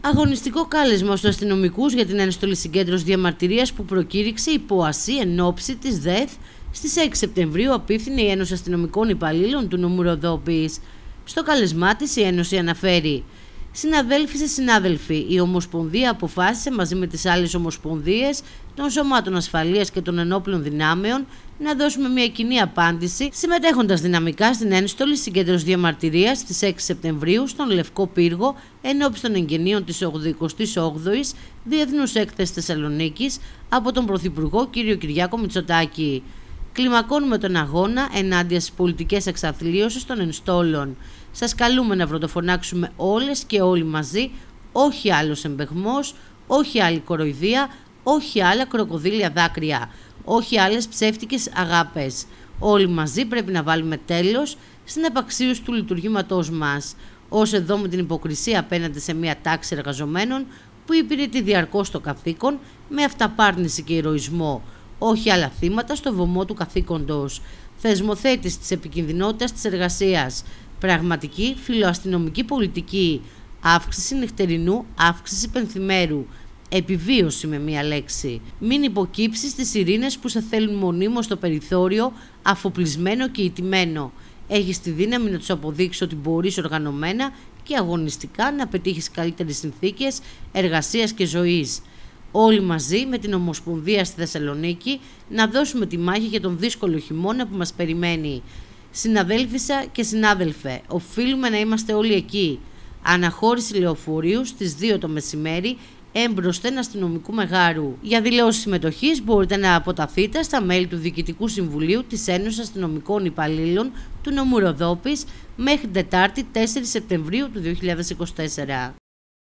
Αγωνιστικό κάλεσμα στους αστυνομικούς για την ένστολη συγκέντρωση διαμαρτυρίας που προκήρυξε η ΠΟΑΣΗ εν ώψη της ΔΕΘ στις 6 Σεπτεμβρίου, απίφθινε η Ένωση Αστυνομικών Υπαλλήλων του νομού Ροδόπης. Στο κάλεσμά της η Ένωση αναφέρει: «Συναδέλφοι σε συνάδελφοι, η Ομοσπονδία αποφάσισε μαζί με τις άλλες ομοσπονδίες των Σωμάτων Ασφαλείας και των Ενόπλων Δυνάμεων να δώσουμε μια κοινή απάντηση, συμμετέχοντας δυναμικά στην ένστολη συγκέντρωση διαμαρτυρίας στις 6 Σεπτεμβρίου στον Λευκό Πύργο ενώπιση των εγγενείων της 88ης Διεθνούς Έκθεσης Θεσσαλονίκης από τον Πρωθυπουργό κ. Κυριάκο Μητσοτάκη. Κλιμακώνουμε τον αγώνα ενάντια στις πολιτικές εξαθλίωσεις των ενστόλων. Σας καλούμε να βροντοφωνάξουμε όλες και όλοι μαζί, όχι άλλος εμπεγμός, όχι άλλη κοροϊδία, όχι άλλα κροκοδίλια δάκρυα, όχι άλλες ψεύτικες αγάπες. Όλοι μαζί πρέπει να βάλουμε τέλος στην επαξίωση του λειτουργήματός μας, ως εδώ με την υποκρισία απέναντι σε μια τάξη εργαζομένων που υπηρετεί διαρκώς το καθήκον με αυταπάρνηση και ηρωισμό, όχι άλλα θύματα στο βωμό του καθήκοντος. Θεσμοθέτηση της επικινδυνότητας της εργασίας, πραγματική φιλοαστυνομική πολιτική, αύξηση νυχτερινού, αύξηση πενθημέρου, επιβίωση με μία λέξη. Μην υποκύψεις στις ειρήνες που σε θέλουν μονίμως στο περιθώριο, αφοπλισμένο και ηττημένο. Έχεις τη δύναμη να τους αποδείξεις ότι μπορείς οργανωμένα και αγωνιστικά να πετύχεις καλύτερες συνθήκες εργασίας και ζωής. Όλοι μαζί με την Ομοσπονδία στη Θεσσαλονίκη να δώσουμε τη μάχη για τον δύσκολο χειμώνα που μας περιμένει. Συναδέλφισσα και συνάδελφε, οφείλουμε να είμαστε όλοι εκεί. Αναχώρηση λεωφορείου στις 2 το μεσημέρι έμπροσθεν αστυνομικού μεγάρου. Για δηλώσεις συμμετοχής μπορείτε να αποταθείτε στα μέλη του Διοικητικού Συμβουλίου της Ένωσης Αστυνομικών Υπαλλήλων του νομού Ροδόπης μέχρι Τετάρτη 4 Σεπτεμβρίου του 2024.